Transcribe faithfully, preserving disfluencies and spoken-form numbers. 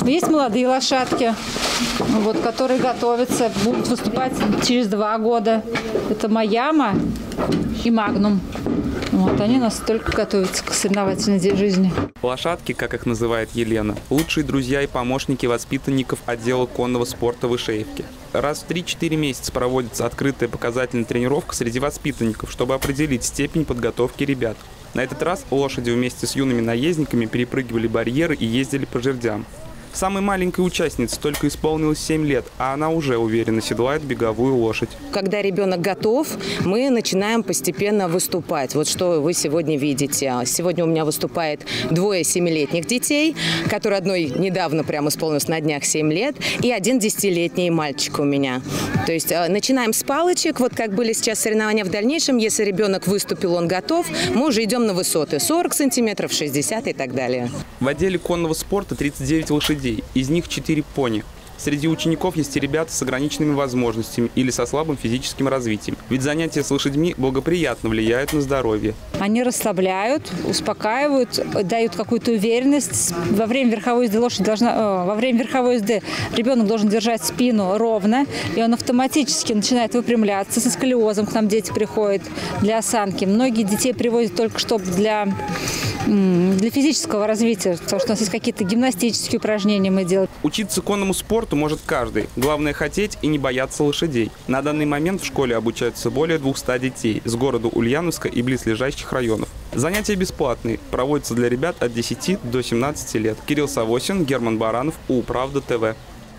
Есть молодые лошадки, вот, которые готовятся, будут выступать через два года. Это Маяма и Магнум. Вот, они у нас только готовятся к соревновательной жизни. Лошадки, как их называет Елена, лучшие друзья и помощники воспитанников отдела конного спорта в Ишеевке. Раз в три-четыре месяца проводится открытая показательная тренировка среди воспитанников, чтобы определить степень подготовки ребят. На этот раз лошади вместе с юными наездниками перепрыгивали барьеры и ездили по жердям. Самой маленькой участнице только исполнилось семь лет, а она уже уверенно седлает беговую лошадь. Когда ребенок готов, мы начинаем постепенно выступать. Вот что вы сегодня видите. Сегодня у меня выступает двое семилетних детей, которые одной недавно прямо исполнилось на днях семь лет, и один десятилетний мальчик у меня. То есть начинаем с палочек. Вот как были сейчас соревнования в дальнейшем, если ребенок выступил, он готов, мы уже идем на высоты сорок сантиметров, шестьдесят и так далее. В отделе конного спорта тридцать девять лошадей. Из них четыре пони. Среди учеников есть и ребята с ограниченными возможностями или со слабым физическим развитием. Ведь занятия с лошадьми благоприятно влияют на здоровье. Они расслабляют, успокаивают, дают какую-то уверенность. Во время верховой езды лошадь должна, во время верховой езды ребенок должен держать спину ровно, и он автоматически начинает выпрямляться. Со сколиозом к нам дети приходят для осанки. Многие детей приводят только чтобы для для физического развития, потому что у нас есть какие-то гимнастические упражнения мы делаем. Учиться конному спорту может каждый. Главное хотеть и не бояться лошадей. На данный момент в школе обучаются более двухсот детей с города Ульяновска и близлежащих районов. Занятия бесплатные, проводятся для ребят от десяти до семнадцати лет. Кирилл Савосин, Герман Баранов, УПравда ТВ.